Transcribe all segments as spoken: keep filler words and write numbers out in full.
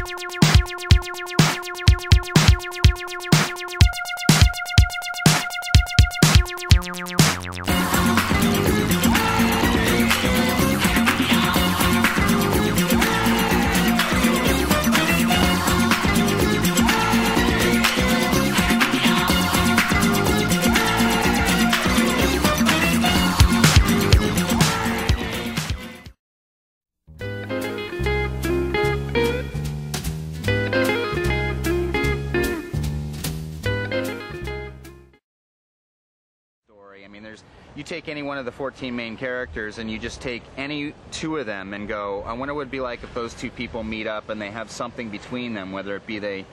I mean, there's, you take any one of the fourteen main characters and you just take any two of them and go, I wonder what it'd be like if those two people meet up and they have something between them, whether it be they...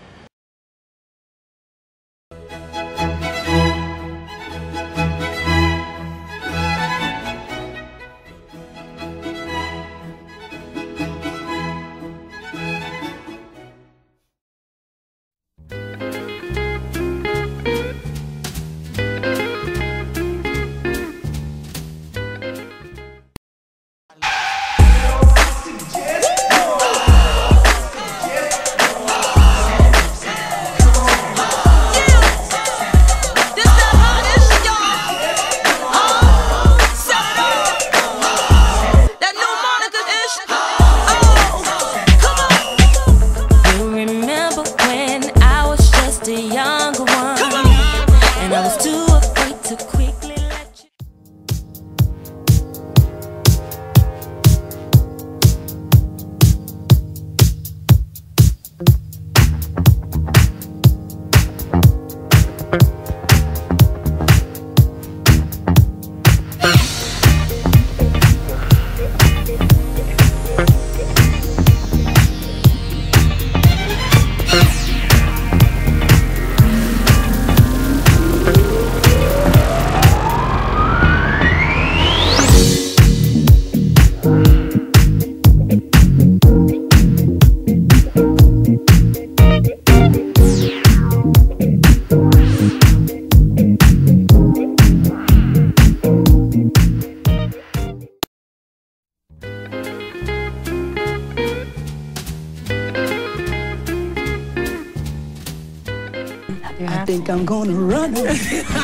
I think I'm gonna run away.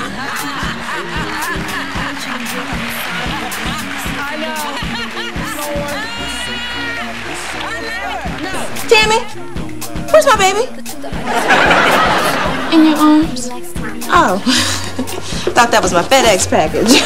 I know. Tammy, where's my baby? In your arms. Oh, thought that was my FedEx package.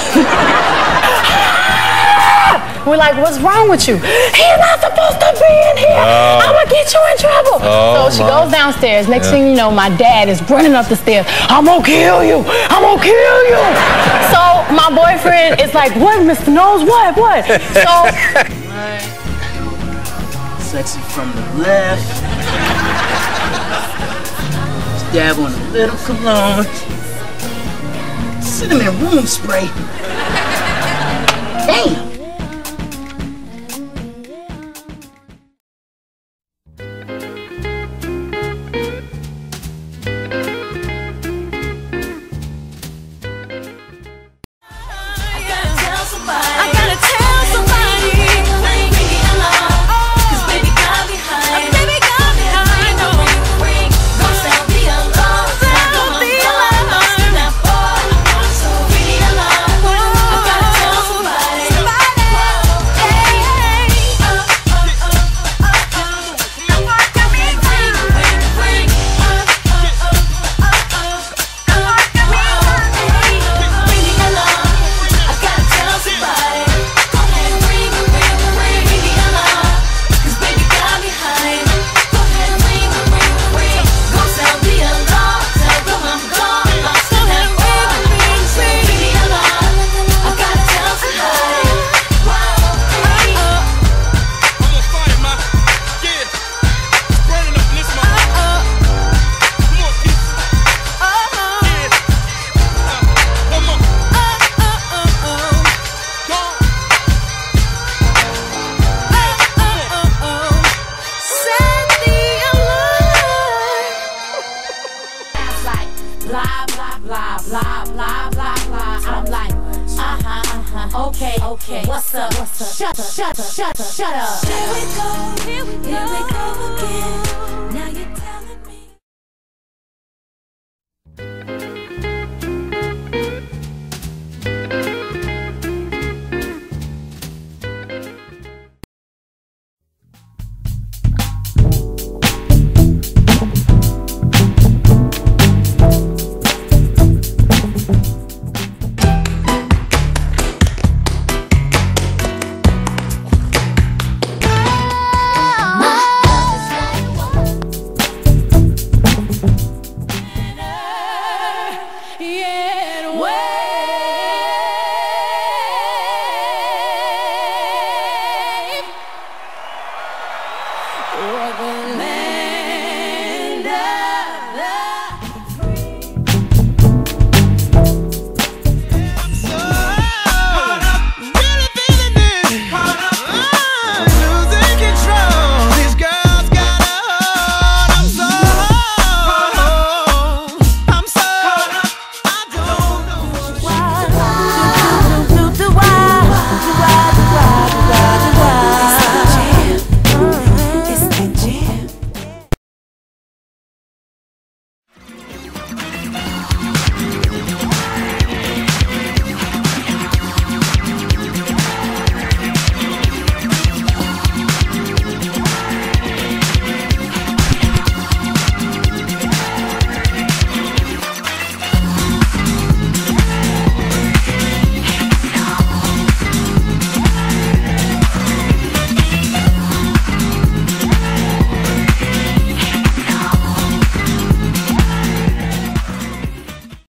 We're like, what's wrong with you? He's not supposed to be in here. Oh. I'm gonna get you in trouble. Oh, so she my. goes downstairs. Next Yeah. thing you know, my dad is running up the stairs. I'm gonna kill you. I'm gonna kill you. So my boyfriend is like, what, Mister Nose? What? What? So. Right. Sexy from the left. Dab on a little cologne. Cinnamon room spray. Damn. Blah, blah, blah, blah, blah, blah, blah. I'm like, uh-huh, uh-huh. Okay, okay. What's up? What's up? Shut up, shut up, shut up, shut up. Here we go, here we go, here we go again. Now